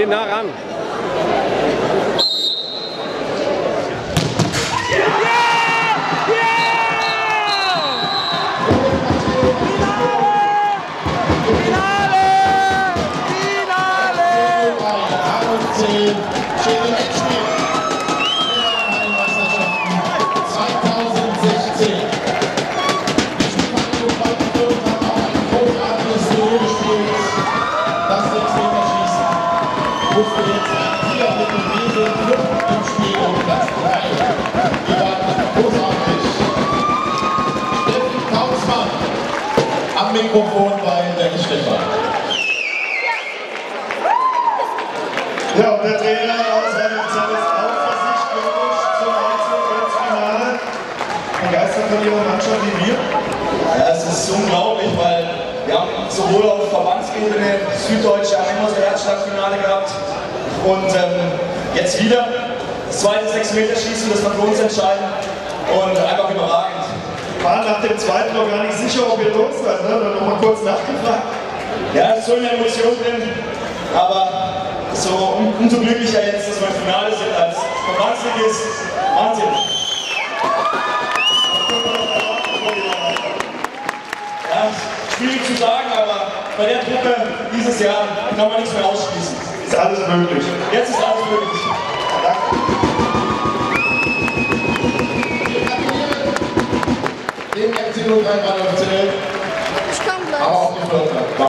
nah ran. Am Mikrofon bei Dennis Stefan. Ja, und der Trainer aus Heidelberg ist auch versichtlich zum Einzel-Finale. Begeistert von ihrer Mannschaft wie wir? Ja, es ist unglaublich, weil wir haben sowohl auf Verbandsebene Süddeutsche haben immer so Herzschlagfinale gehabt und jetzt wieder das zweite 6-Meter-Schießen, das war für uns entscheidend und einfach überragend. War nach dem zweiten noch gar nicht sicher, ob ihr los seid, ne? Dann nochmal kurz nachgefragt. Ja, es ist so eine Emotion drin, aber so umso glücklicher jetzt, dass wir im Finale sind als Verbandsligist. Wahnsinn! Ja, schwierig zu sagen, aber bei der Truppe dieses Jahr kann man nichts mehr ausschließen. Ist alles möglich. Jetzt ist alles möglich. Dem FC 03 war offiziell, Ich kann gleich. aber auch die Vierter.